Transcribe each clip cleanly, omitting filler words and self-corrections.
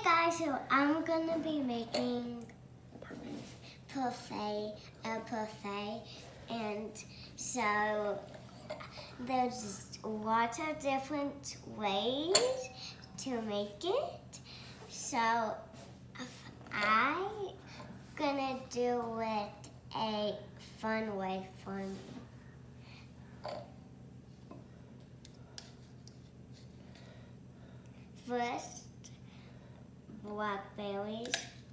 guys, so I'm gonna be making a parfait, and so there's lots of different ways to make it. So I'm gonna do it a fun way for me. First, blackberries.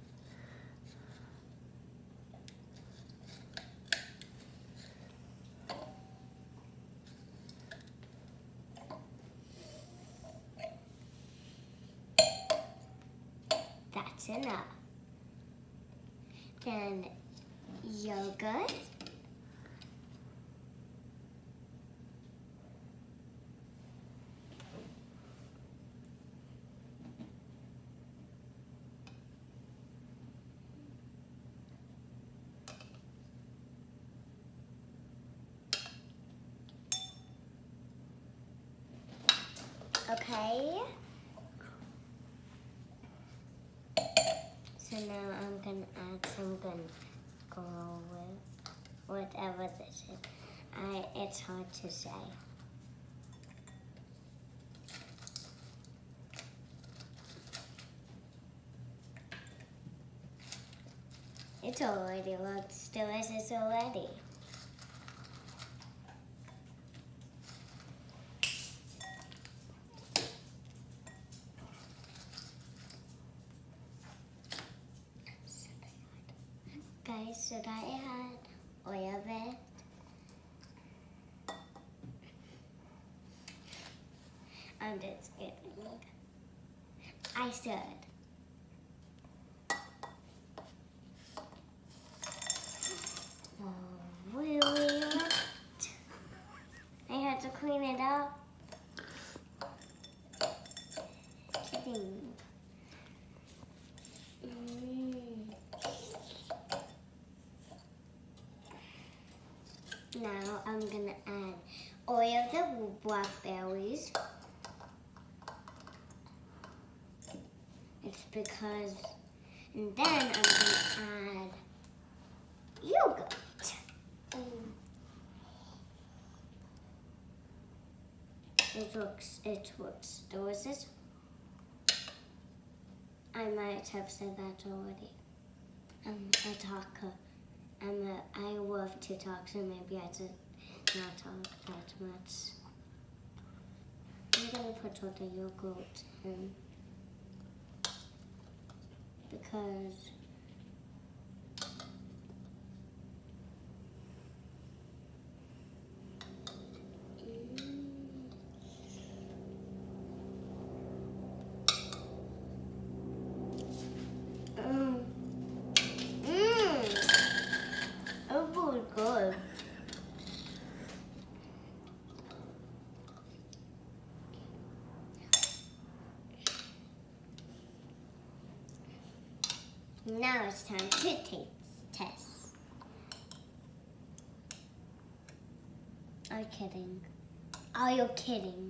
That's enough. Then yogurt. Okay. So now I'm gonna add some Go with whatever this is. It's hard to say. It already looks delicious already. Guys, should I add oil of it? I'm just kidding. I should. Oh, really? I had to clean it up. Kidding. Now I'm gonna add oil of the blackberries. It's because, and then I'm gonna add yogurt. It looks delicious. I might have said that already. I'm a talker. I love to talk, so maybe I did not talk that much. I'm gonna put all the yogurt in because good. Now it's time to test. Are you kidding? Are you kidding?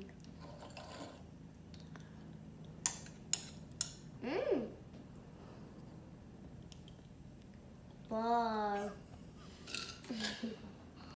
Wow.